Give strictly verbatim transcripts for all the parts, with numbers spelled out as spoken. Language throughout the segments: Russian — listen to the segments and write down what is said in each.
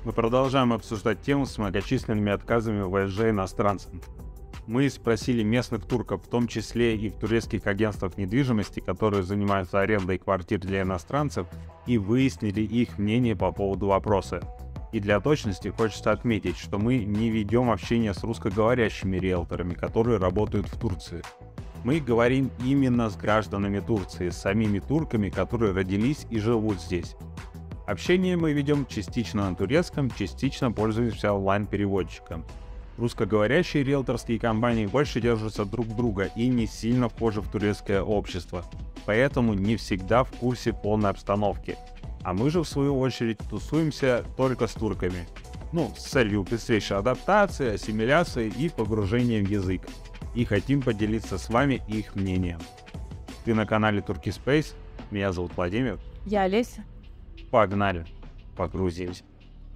Мы продолжаем обсуждать тему с многочисленными отказами вэ эс жэ иностранцам. Мы спросили местных турков, в том числе и в турецких агентствах недвижимости, которые занимаются арендой квартир для иностранцев, и выяснили их мнение по поводу вопроса. И для точности хочется отметить, что мы не ведем общение с русскоговорящими риэлторами, которые работают в Турции. Мы говорим именно с гражданами Турции, с самими турками, которые родились и живут здесь. Общение мы ведем частично на турецком, частично пользуемся онлайн-переводчиком. Русскоговорящие риэлторские компании больше держатся друг друга и не сильно вхожи в турецкое общество, поэтому не всегда в курсе полной обстановки. А мы же, в свою очередь, тусуемся только с турками. Ну, с целью быстрейшей адаптации, ассимиляции и погружения в язык. И хотим поделиться с вами их мнением. Ты на канале Turkey Space. Меня зовут Владимир. Я Олеся. Погнали. Погрузимся.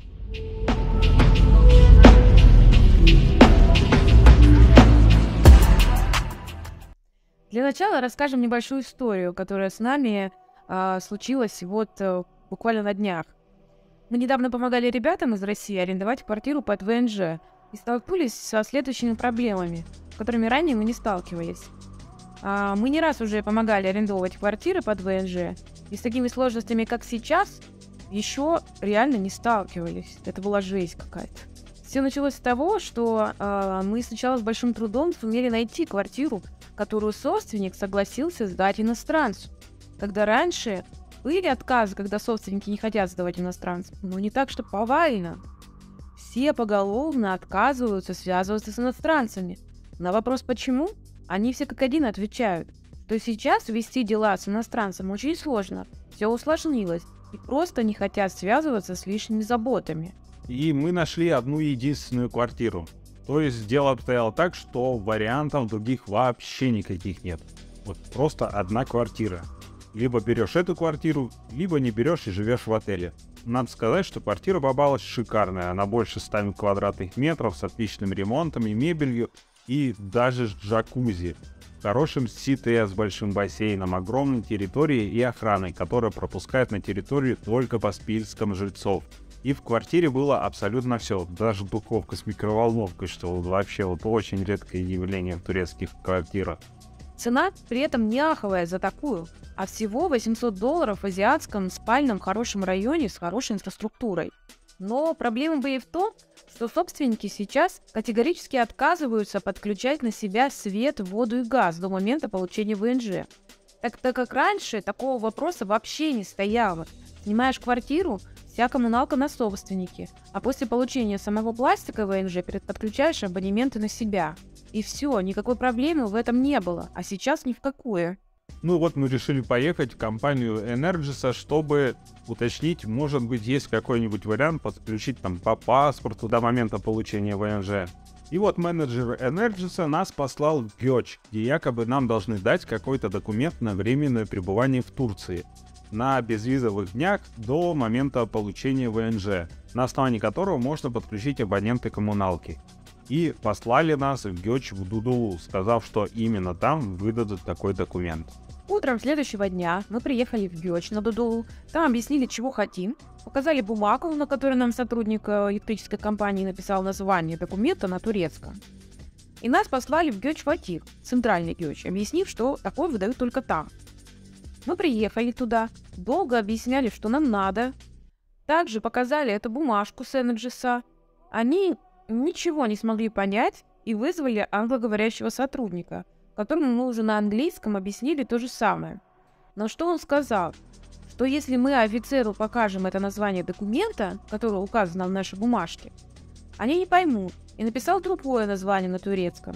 Для начала расскажем небольшую историю, которая с нами э, случилась вот э, буквально на днях. Мы недавно помогали ребятам из России арендовать квартиру под вэ эн жэ и столкнулись со следующими проблемами, с которыми ранее мы не сталкивались. А, мы не раз уже помогали арендовать квартиры под вэ эн жэ, и с такими сложностями, как сейчас, еще реально не сталкивались. Это была жесть какая-то. Все началось с того, что э, мы сначала с большим трудом сумели найти квартиру, которую собственник согласился сдать иностранцу. Когда раньше были отказы, когда собственники не хотят сдавать иностранцам, но не так, что повально. Все поголовно отказываются связываться с иностранцами. На вопрос «почему?» они все как один отвечают, что сейчас вести дела с иностранцем очень сложно, все усложнилось, и просто не хотят связываться с лишними заботами. И мы нашли одну единственную квартиру. То есть дело обстояло так, что вариантов других вообще никаких нет. Вот просто одна квартира. Либо берешь эту квартиру, либо не берешь и живешь в отеле. Надо сказать, что квартира попалась шикарная. Она больше ста квадратных метров, с отличным ремонтом и мебелью, и даже с джакузи. Хорошим си тэ эс с большим бассейном, огромной территорией и охраной, которая пропускает на территорию только по спискам жильцов. И в квартире было абсолютно все, даже духовка с микроволновкой, что вот вообще вот очень редкое явление в турецких квартирах. Цена при этом не аховая за такую, а всего восемьсот долларов в азиатском спальном хорошем районе с хорошей инфраструктурой. Но проблема была и в том, что собственники сейчас категорически отказываются подключать на себя свет, воду и газ до момента получения вэ эн жэ. Так, так как раньше такого вопроса вообще не стояло. Снимаешь квартиру, вся коммуналка на собственнике, а после получения самого пластика вэ эн жэ подключаешь абонементы на себя. И все, никакой проблемы в этом не было, а сейчас ни в какую. Ну вот мы решили поехать в компанию Energisa, чтобы уточнить, может быть, есть какой-нибудь вариант подключить там по паспорту до момента получения вэ эн жэ. И вот менеджер Energisa нас послал в Гёч, где якобы нам должны дать какой-то документ на временное пребывание в Турции на безвизовых днях до момента получения вэ эн жэ, на основании которого можно подключить абоненты коммуналки. И послали нас в Гёч в Дудулу, сказав, что именно там выдадут такой документ. Утром следующего дня мы приехали в Гёч на Дудулу, там объяснили, чего хотим, показали бумагу, на которой нам сотрудник электрической компании написал название документа на турецком. И нас послали в Гёч-Фатих, центральный Гёч, объяснив, что такое выдают только там. Мы приехали туда, долго объясняли, что нам надо. Также показали эту бумажку с Energisa. Они ничего не смогли понять и вызвали англоговорящего сотрудника, которому мы уже на английском объяснили то же самое. Но что он сказал? Что если мы офицеру покажем это название документа, которое указано в нашей бумажке, они не поймут, и написал другое название на турецком.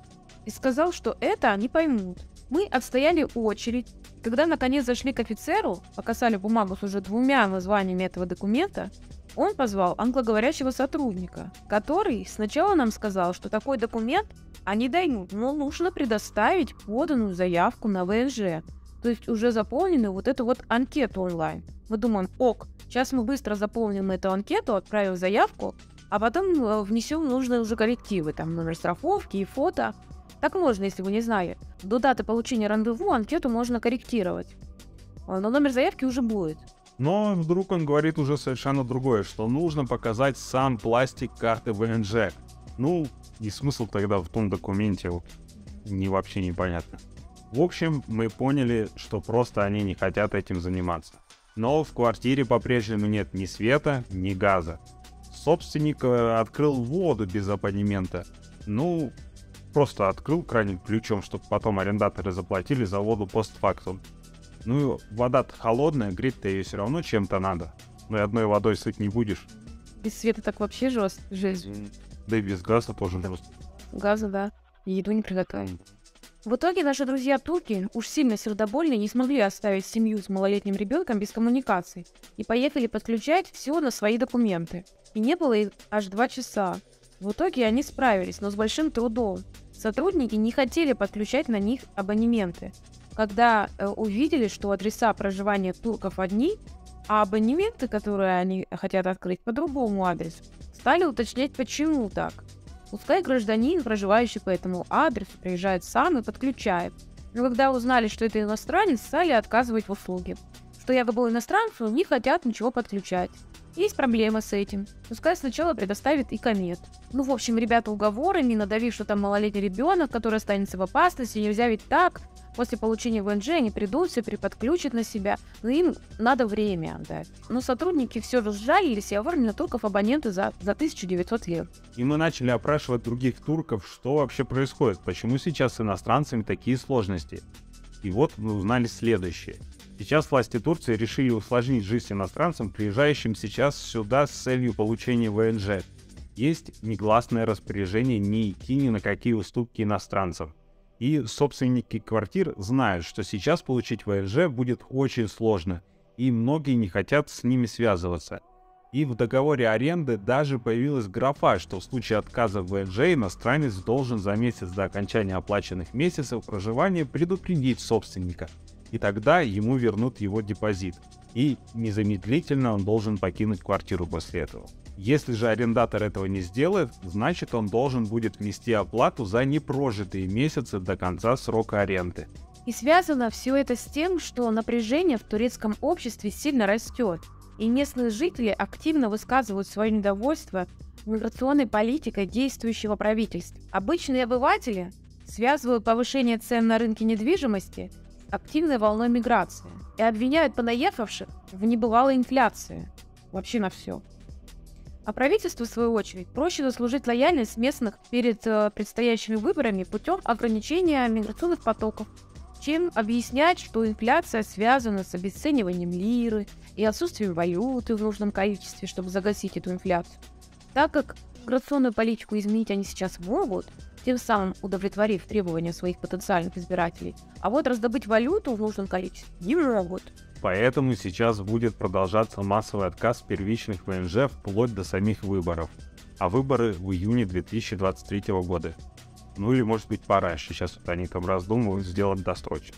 И сказал, что это они поймут. Мы отстояли очередь. Когда наконец зашли к офицеру, показали бумагу с уже двумя названиями этого документа, он позвал англоговорящего сотрудника, который сначала нам сказал, что такой документ они дают, но нужно предоставить поданную заявку на вэ эн жэ, то есть уже заполненную вот эту вот анкету онлайн. Мы думаем, ок, сейчас мы быстро заполним эту анкету, отправим заявку, а потом внесем нужные уже коррективы, там номер страховки и фото. Так можно, если вы не знали. До даты получения рандеву анкету можно корректировать, но номер заявки уже будет. Но вдруг он говорит уже совершенно другое, что нужно показать сам пластик карты вэ эн жэ. Ну, и смысл тогда в том документе вот, не вообще непонятно. В общем, мы поняли, что просто они не хотят этим заниматься. Но в квартире по-прежнему нет ни света, ни газа. Собственник открыл воду без абонемента. Ну, просто открыл крайним ключом, чтобы потом арендаторы заплатили за воду постфактум. Ну, вода-то холодная, греть-то ее все равно чем-то надо. Но и одной водой сыт не будешь. Без света так вообще жест, жесть. Да и без газа тоже просто. Газа, да. И еду не приготовим. В итоге наши друзья-турки, уж сильно сердобольные, не смогли оставить семью с малолетним ребенком без коммуникаций и поехали подключать все на свои документы. И не было их аж два часа. В итоге они справились, но с большим трудом. Сотрудники не хотели подключать на них абонементы. Когда э, увидели, что адреса проживания турков одни, а абонементы, которые они хотят открыть, по другому адресу, стали уточнять, почему так. Пускай гражданин, проживающий по этому адресу, приезжает сам и подключает. Но когда узнали, что это иностранец, стали отказывать в услуге. Что якобы иностранцу не хотят ничего подключать. Есть проблема с этим. Пускай сначала предоставит и комет. Ну, в общем, ребята уговорами, надавив, что там малолетний ребенок, который останется в опасности, нельзя ведь так. После получения вэ эн жэ они придут, все переподключат на себя, но им надо время отдать. Но сотрудники все разжалились и оформили на турков абоненты за, за тысячу девятьсот лир. И мы начали опрашивать других турков, что вообще происходит, почему сейчас с иностранцами такие сложности. И вот мы узнали следующее. Сейчас власти Турции решили усложнить жизнь иностранцам, приезжающим сейчас сюда с целью получения вэ эн жэ. Есть негласное распоряжение не идти ни на какие уступки иностранцам. И собственники квартир знают, что сейчас получить вэ эн жэ будет очень сложно, и многие не хотят с ними связываться. И в договоре аренды даже появилась графа, что в случае отказа в вэ эн жэ иностранец должен за месяц до окончания оплаченных месяцев проживания предупредить собственника, и тогда ему вернут его депозит, и незамедлительно он должен покинуть квартиру после этого. Если же арендатор этого не сделает, значит он должен будет внести оплату за непрожитые месяцы до конца срока аренды. И связано все это с тем, что напряжение в турецком обществе сильно растет, и местные жители активно высказывают свое недовольство миграционной политикой действующего правительства. Обычные обыватели связывают повышение цен на рынке недвижимости с активной волной миграции и обвиняют понаехавших в небывалой инфляции. Вообще на все. А правительству, в свою очередь, проще заслужить лояльность местных перед э, предстоящими выборами путем ограничения миграционных потоков, чем объяснять, что инфляция связана с обесцениванием лиры и отсутствием валюты в нужном количестве, чтобы загасить эту инфляцию. Так как миграционную политику изменить они сейчас могут, тем самым удовлетворив требования своих потенциальных избирателей, а вот раздобыть валюту в нужном количестве не могут. Поэтому сейчас будет продолжаться массовый отказ первичных вэ эн жэ вплоть до самих выборов. А выборы в июне две тысячи двадцать третьего года. Ну или может быть пораньше, сейчас вот они там раздумывают сделать досрочно.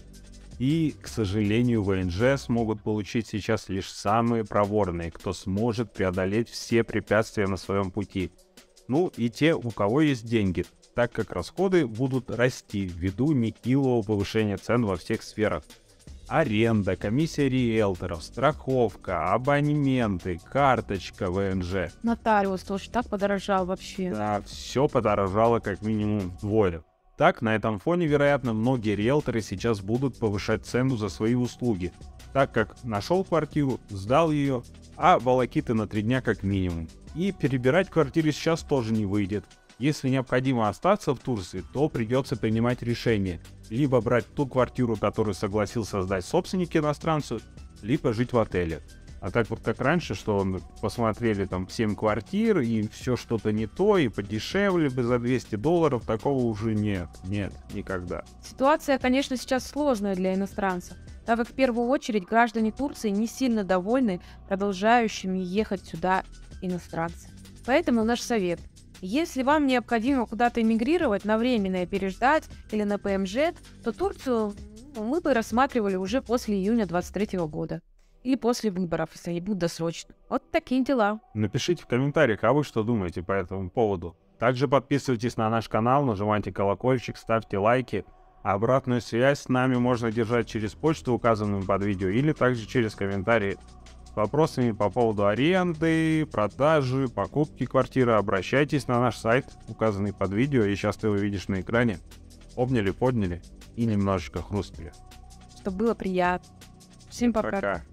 И, к сожалению, вэ эн жэ смогут получить сейчас лишь самые проворные, кто сможет преодолеть все препятствия на своем пути. Ну и те, у кого есть деньги, так как расходы будут расти ввиду нехилого повышения цен во всех сферах. Аренда, комиссия риэлторов, страховка, абонементы, карточка вэ эн жэ. Нотариус тоже так подорожал вообще. Да, все подорожало как минимум вдвое. Так, на этом фоне, вероятно, многие риэлторы сейчас будут повышать цену за свои услуги, так как нашел квартиру, сдал ее, а волокиты на три дня как минимум. И перебирать квартиры сейчас тоже не выйдет. Если необходимо остаться в Турции, то придется принимать решение. Либо брать ту квартиру, которую согласился сдать собственник иностранцу, либо жить в отеле. А так вот как раньше, что посмотрели там семь квартир, и все что-то не то, и подешевле бы за двести долларов, такого уже нет, нет, никогда. Ситуация, конечно, сейчас сложная для иностранцев, так как в первую очередь граждане Турции не сильно довольны продолжающими ехать сюда иностранцы. Поэтому наш совет. Если вам необходимо куда-то эмигрировать на временное переждать или на пэ эм жэ, то Турцию мы бы рассматривали уже после июня двадцать третьего года. Или после выборов, если они будут досрочно. Вот такие дела. Напишите в комментариях, а вы что думаете по этому поводу. Также подписывайтесь на наш канал, нажимайте колокольчик, ставьте лайки. А обратную связь с нами можно держать через почту, указанную под видео, или также через комментарии. С вопросами по поводу аренды, продажи, покупки квартиры обращайтесь на наш сайт, указанный под видео, и сейчас ты его видишь на экране. Обняли, подняли и немножечко хрустили. Чтобы было приятно. Всем пока. Пока.